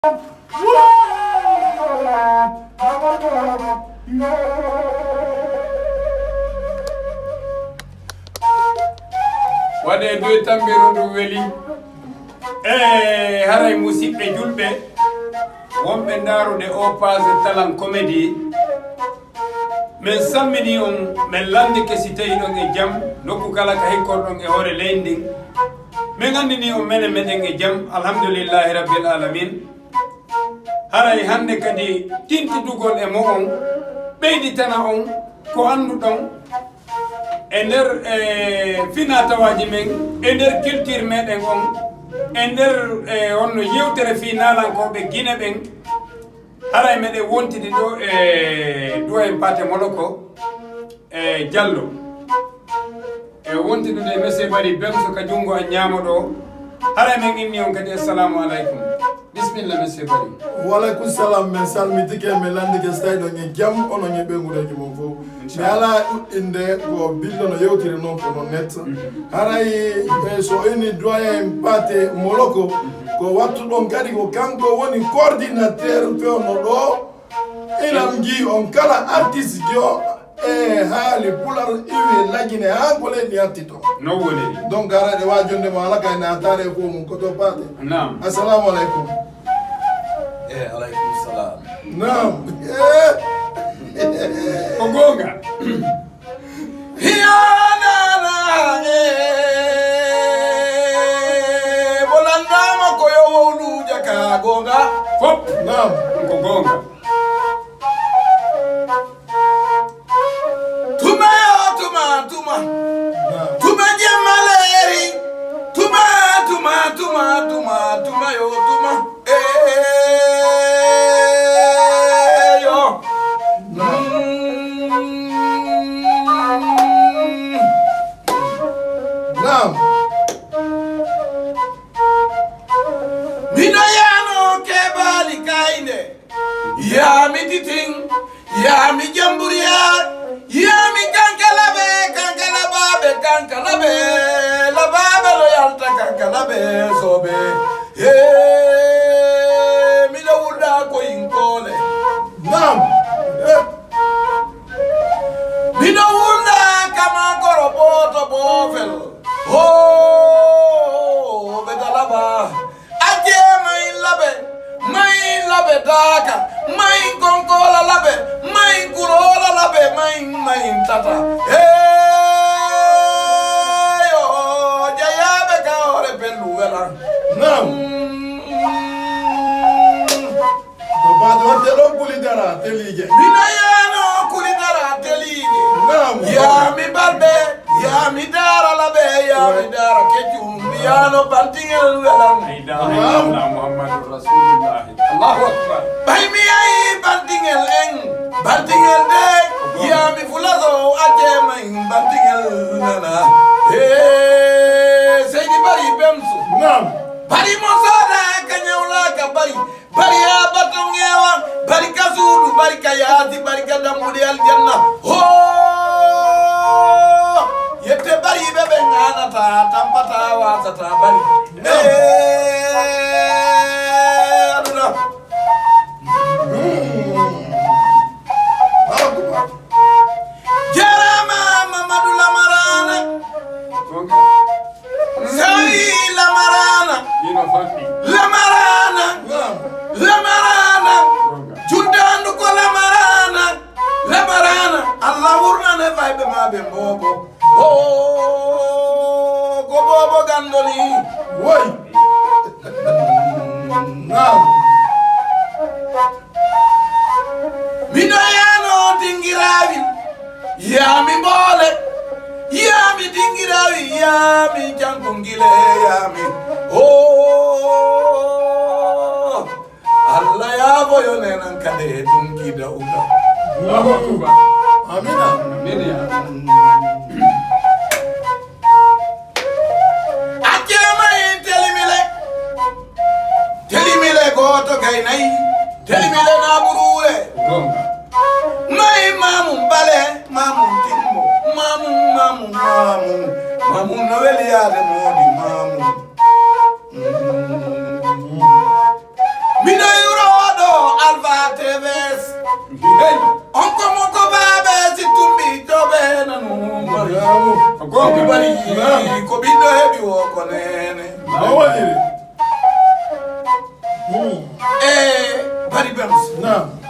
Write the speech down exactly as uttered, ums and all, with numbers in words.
Wade do tambiru do weli eh haray musibbe julbe wonbe darude o page talan comédie men sammini on men lande ke sitayi don e jam nokku kala ka hikkor don e hore leyndin men andini on menen meden e jam alhamdulillahi rabbil alamin haray hande kadi tinti dugol e mo on beydi tana on ko andu don e nder fina tawaji men e nder culture meden on e nder onno yewtere finalankoɓe guine ɓen haray meɗen wontidi ɗo e ɗo en pate moloko e diallo e wontidude monsieur Bari Bemso ka jungo a ñaamo ɗo haray men inni on kadi assalamu aleykum bismillah monsieur Bari waleykum salam min salmitike min landike so tawi ɗon e jaam onon e ɓengudeji mon fof mi ala ɗuɗɗinde ko billo no yewtiri noon kono net haray so ini doyen pate moloko ko wattu ɗon kadi ko kanko woni coordinateur fewno ɗo inam ji on kala artiste jo e haali pular iwi lagine ha ko leydi yatti to no woni donc araɗe wajonde mo ala kayne a tare fo mum koto pate nam assalamu aleykum e aleykum salam nam ko gonga hiyanana e bolandama ko yo wowluja ka gonga fop nam ko gonga tuma yo tuma tuma tuma jemmaleri tuma tuma tuma tuma tuma yo tuma e yo nam mina yano kebali kainde ya mi titing ya mi jamburiya ya mi kankalabe kankalabe kankalabe la babe lo yalta kankalabe sobe he mi la wulda ko inkole nam mi la wulda kama korobo to bofel ho be dalaba aje mai labe mai labe daka mai konkola labe mai kurola labe mai mai tata hey yo jayabe ka ore pelu wala nam to bade wonde ɗon kulidara telije mina yano kulidara telije nam ya mi balbe ya mi dara labe ya mi dara kecum yano bantingel wala ilaha muhammadur rasulullah allahu akbar bay mi ay bantingel en bantingel de ya mi fulazo aje may bantingel nana eh Seydi Bari Bemso nam bari mo sada kanyawla ka bari bari ya batongewa bari kasudu bari kayati bari kadamudi aljanna ho yette bari bebe ngana ta tampata wa ta bari eh aduna jarama Mamadou Lamarana gonga Zai Lamarana dino fammi Lamarana nam Lamarana gonga Jundandu ko Lamarana Lamarana Allah wurna ne faybe mabe bobo oh ko bobo gandoli woy nam mino yano dingirawi ya mi bole ya mi dingirawi ya mi jankungile ya mi oh Allah ya boyo nenan kade dungida uga allahu akbar amina amin ya ajema en telimile telimile goto gaynay telimile na burure gonga may mamum bale mamum timbo mamum mamum mamum mamum no weliyade modi mamum mina hey onko moko babe si tumbi tobe nanu mari go ko bari ko bindo hebi wo ko nene awani eh bari bems na